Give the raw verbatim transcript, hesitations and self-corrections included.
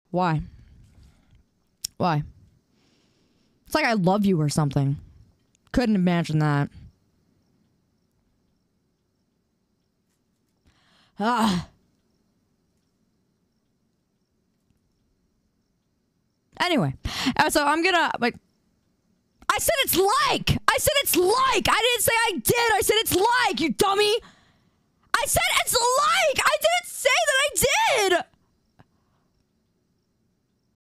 Why? Why? It's like I love you or something. Couldn't imagine that. Ah. Anyway, uh, so I'm gonna like. I said it's like. I said it's like. I didn't say I did. I said it's like. You dummy. I said it's like. I